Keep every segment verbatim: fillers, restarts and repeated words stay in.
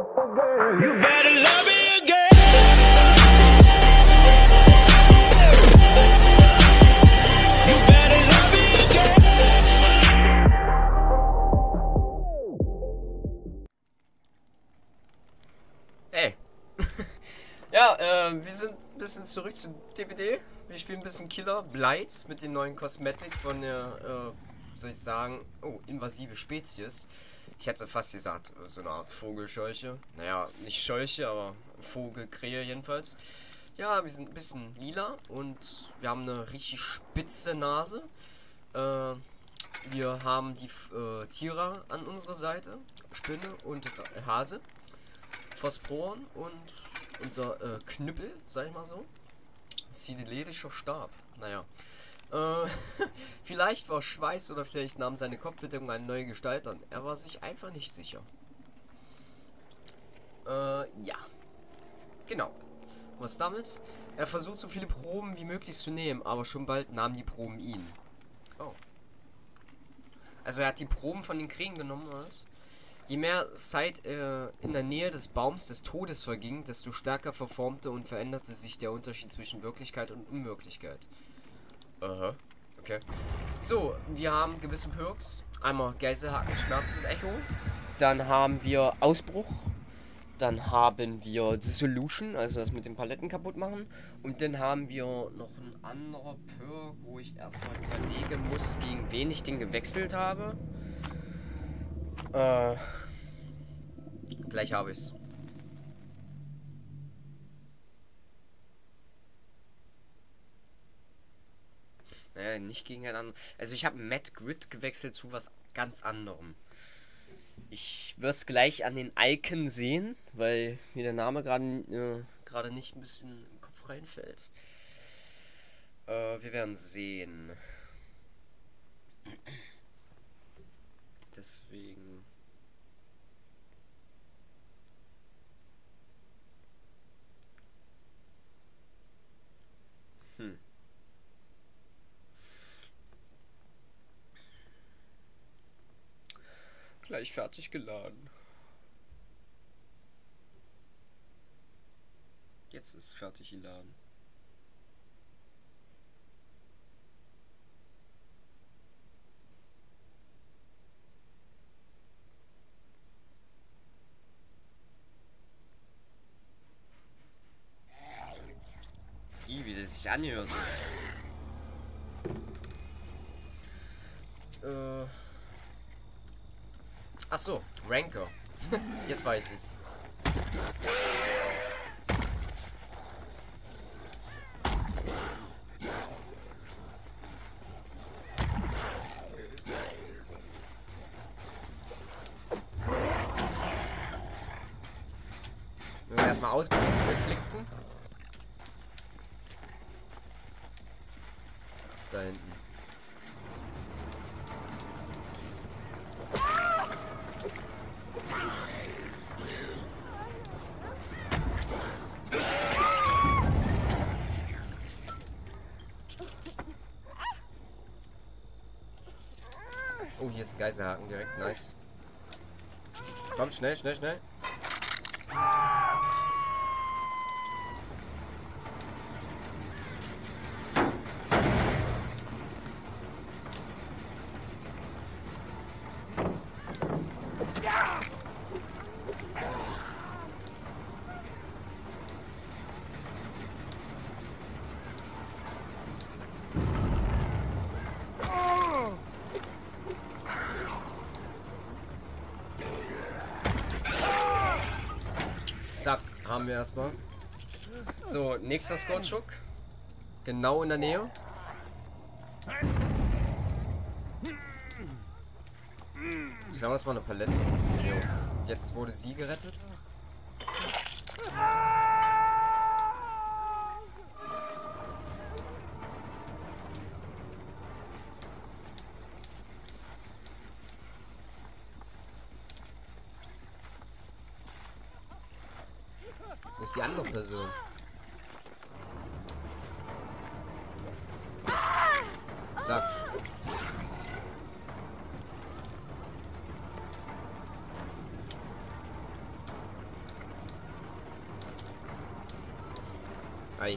You better love me again. You better love me again. Hey. Ja, äh, wir sind ein bisschen zurück zu D B D. Wir spielen ein bisschen Killer Blight mit den neuen Cosmetic von der, äh, soll ich sagen, oh, invasive Spezies. Ich hätte fast gesagt, so eine Art Vogelscheuche. Naja, nicht Scheuche, aber Vogelkrähe jedenfalls. Ja, wir sind ein bisschen lila und wir haben eine richtig spitze Nase. Äh, wir haben die äh, Tiere an unserer Seite. Spinne und Hase. Phosphoren und unser äh, Knüppel, sag ich mal so. Psychedelischer Stab. Naja. Äh, vielleicht war Schweiß oder vielleicht nahm seine Kopfbedeckung eine neue Gestalt an. Er war sich einfach nicht sicher. Äh, ja. Genau. Was damit? Er versucht so viele Proben wie möglich zu nehmen, aber schon bald nahmen die Proben ihn. Oh. Also er hat die Proben von den Krähen genommen, oder was? Je mehr Zeit äh, in der Nähe des Baums des Todes verging, desto stärker verformte und veränderte sich der Unterschied zwischen Wirklichkeit und Unwirklichkeit. Aha, okay. So, wir haben gewisse Perks. Einmal Geiselhaken, Schmerzensecho. Dann haben wir Ausbruch. Dann haben wir Dissolution, also das mit den Paletten kaputt machen. Und dann haben wir noch ein anderer Perk, wo ich erstmal überlegen muss, gegen wen ich den gewechselt habe. Äh, gleich habe ich's. Naja, nicht gegen einen anderen. Also ich habe Matt Grid gewechselt zu was ganz anderem. Ich würde es gleich an den Icon sehen, weil mir der Name gerade äh, gerade nicht ein bisschen im Kopf reinfällt. Äh, wir werden sehen. Deswegen. Hm. Gleich fertig geladen. Jetzt ist fertig geladen. I, wie das sich anhört. Äh. Ach so, Ranker. Jetzt weiß ich's. Wir werden erstmal ausflicken. Da hinten. Oh, hier ist ein Geiselhaken direkt. Nice. Komm, schnell, schnell, schnell. Zack, haben wir erstmal. So, nächster Scorchhook. Genau in der Nähe. Ich glaube, das war eine Palette. Jo. Jetzt wurde sie gerettet. Wo ist die andere Person? Zack. Ei.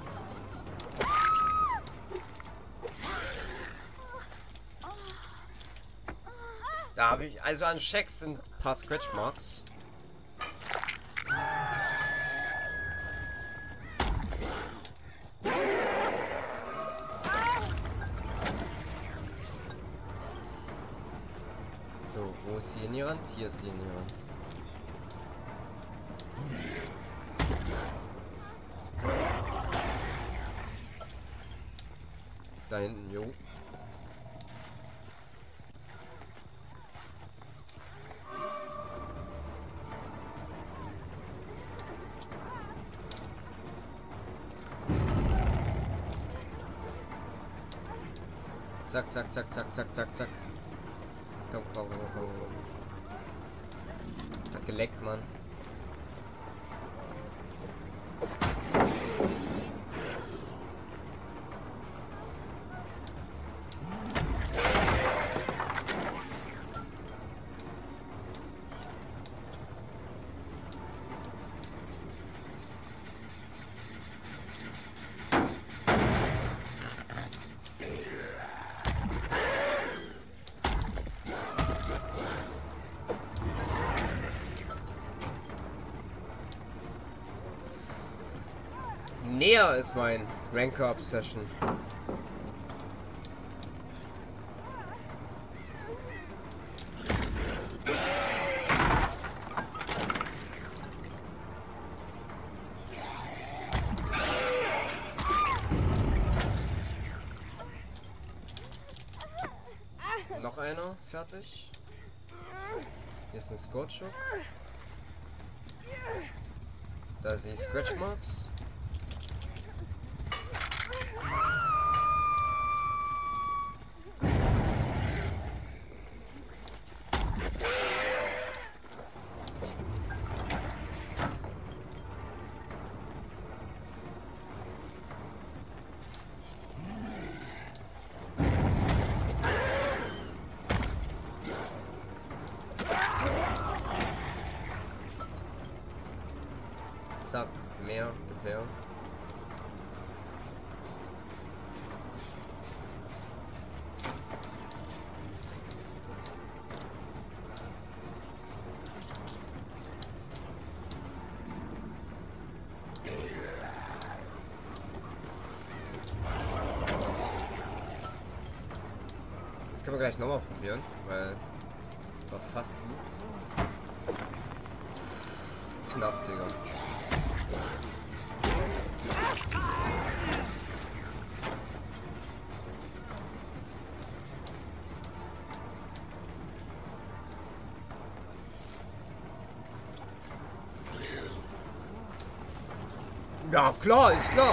Da habe ich, also an Checks sind ein paar Scratch Marks. So, wo ist sie in die Wand? Hier ist sie in die Wand. Da hinten, jo. Zack, zack, zack, zack, zack, zack, zack. Komm, komm, komm, komm, komm. Hat geleckt, Mann. Näher ist mein Ranker Obsession. Noch einer, fertig. Hier ist ein Scorch-Hook. Da sehe ich Scratch Marks. Zack, mehr, gib her. Das können wir gleich nochmal probieren, weil es war fast gut. Knapp, Digga. Ja, klar, ist klar.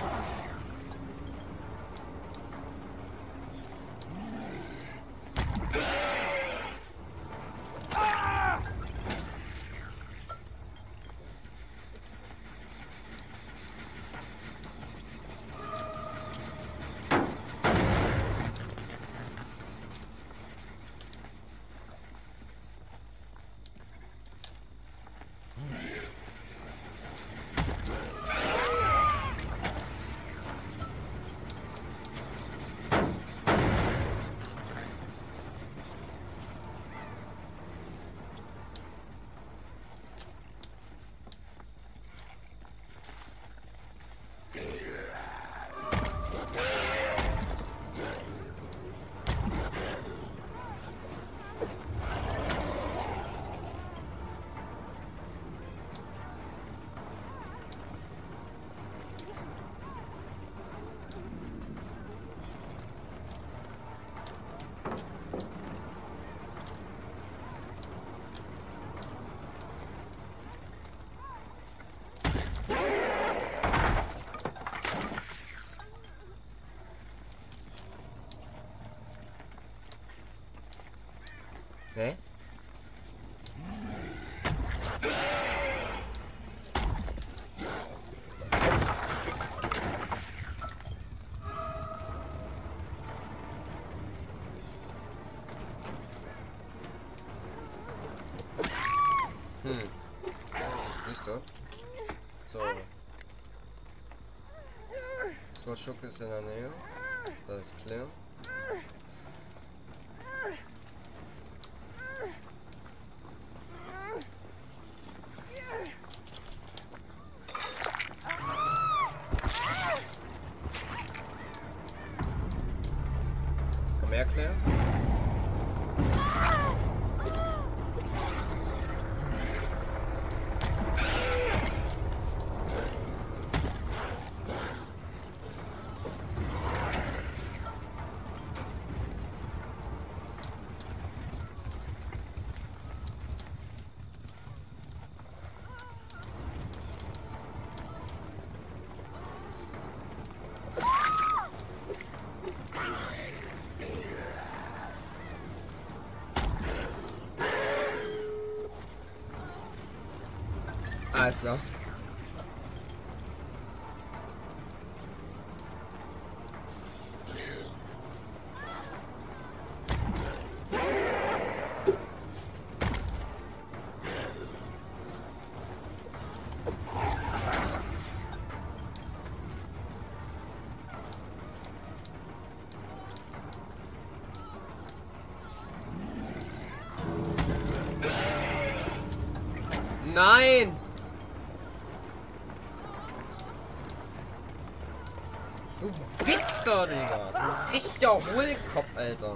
Okay. Hm. Siehst du? So. Skorschuk ist in der Nähe. Das ist klar. Komm her, Claire. Alles klar. Nein! Du Wichser, Digga! Du richtiger Hohlkopf, Alter!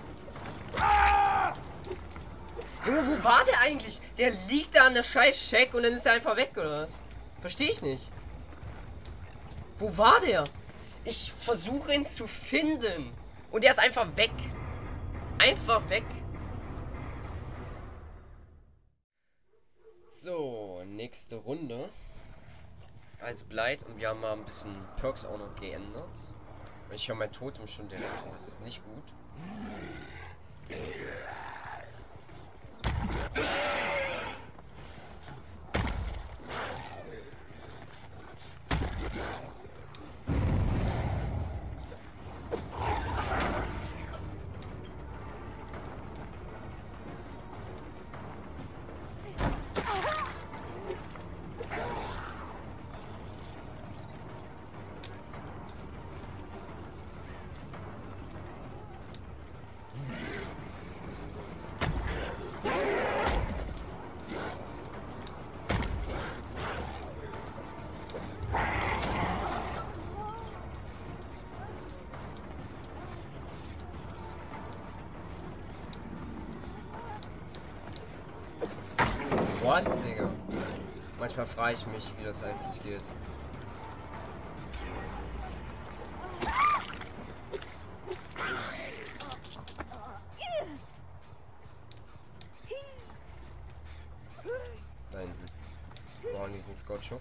Junge, wo war der eigentlich? Der liegt da an der scheiß Shack und dann ist er einfach weg, oder was? Verstehe ich nicht. Wo war der? Ich versuche ihn zu finden. Und der ist einfach weg. Einfach weg. So, nächste Runde. Als Blight und wir haben mal ein bisschen Perks auch noch geändert. Ich höre mein Totem schon direkt. Das ist nicht gut. What, Digga? Manchmal frage ich mich, wie das eigentlich geht. Da hinten. Wir brauchen diesen Skorschuk.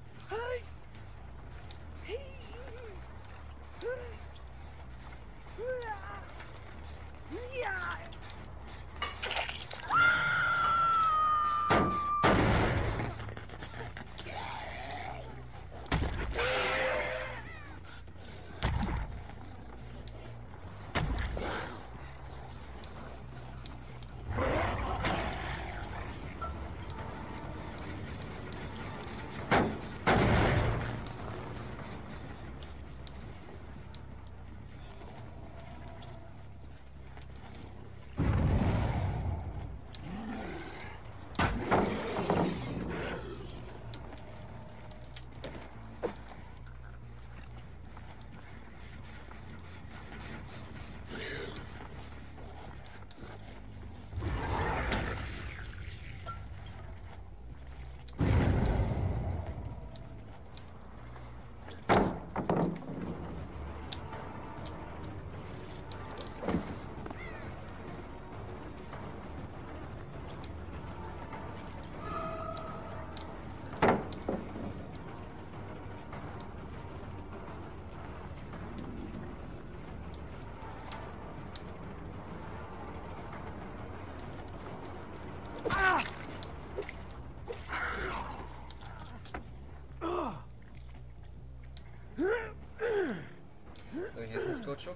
So, hier ist ein Skorschuk.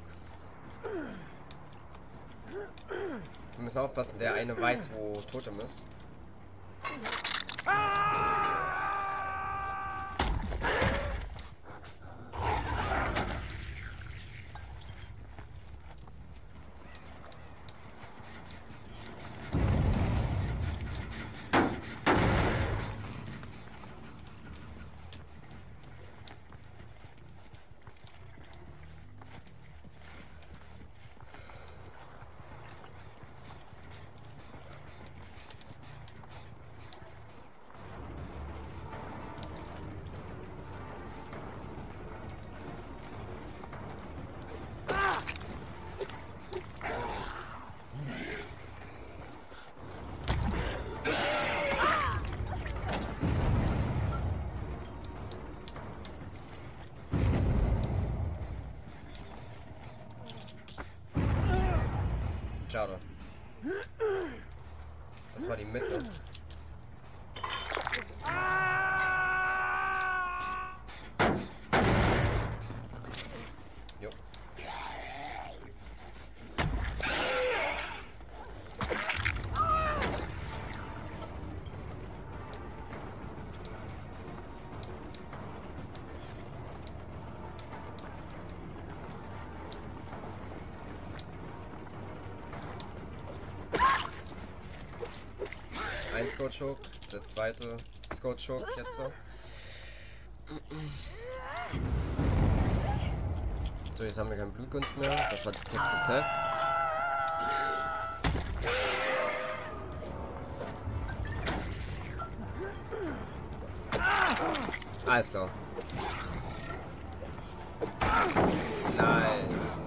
Wir müssen aufpassen, der eine weiß, wo Totem ist. Mitte. Jo. Ein Scout-Choke, der zweite Scout-Choke jetzt so. So, jetzt haben wir keinen Blutgunst mehr. Das war Detective Tap. Alles klar. Nice.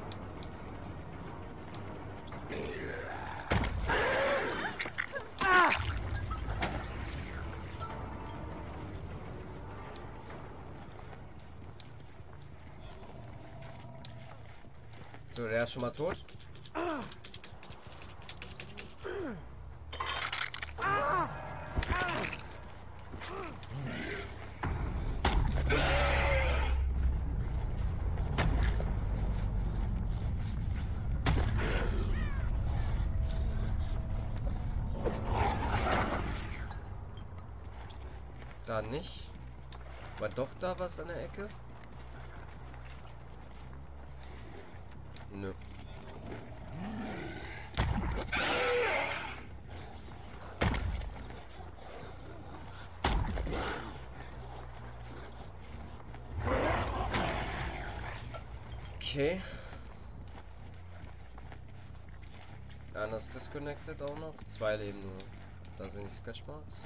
So, der ist schon mal tot. Da nicht. War doch da was an der Ecke? Nö. Okay. Einer ist disconnected auch noch. Zwei Leben nur. Da sind die Scratchmarks.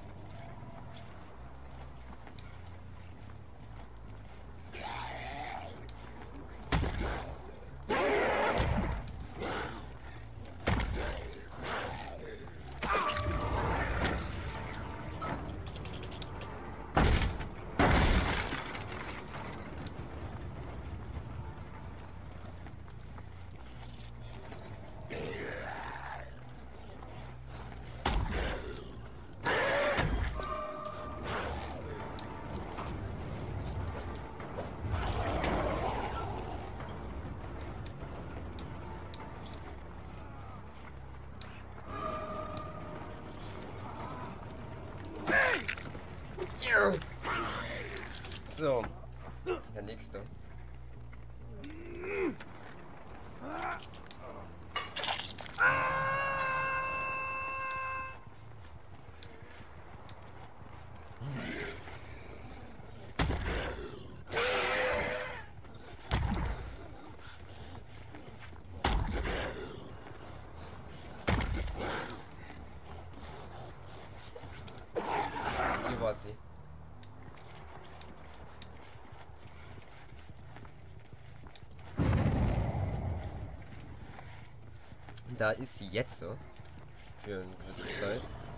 So, der nächste. Hier war sie. Da ist sie jetzt so. Für eine gewisse Zeit.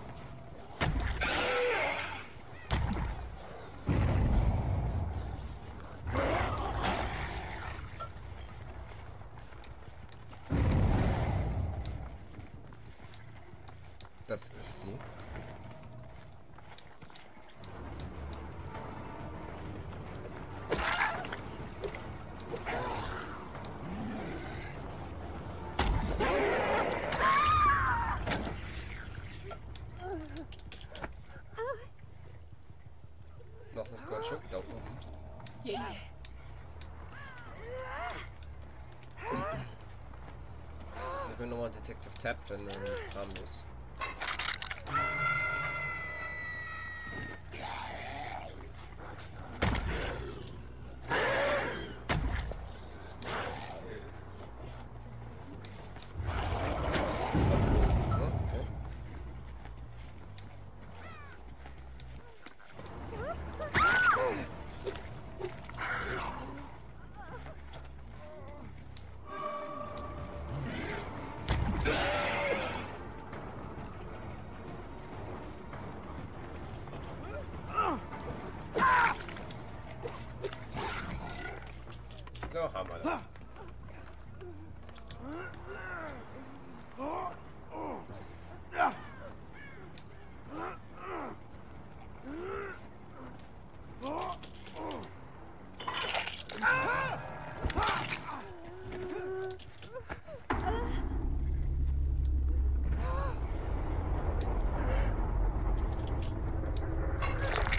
Das ist sie. Noch ein Scotch da oben. Yeah. Jetzt müssen wir nochmal Detective Tap finden und haben muss.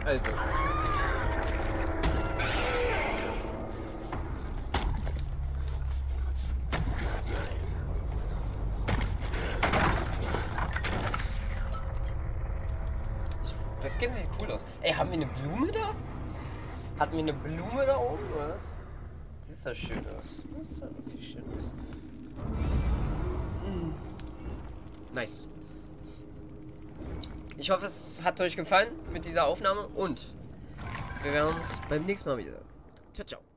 Also. Das Skin sieht cool aus. Ey, haben wir eine Blume da? Hatten wir eine Blume da oben, oder was? Das ist ja schön aus. Das ist ja wirklich schön aus. Mm. Nice. Ich hoffe, es hat euch gefallen mit dieser Aufnahme und wir werden uns beim nächsten Mal wieder. Ciao, ciao.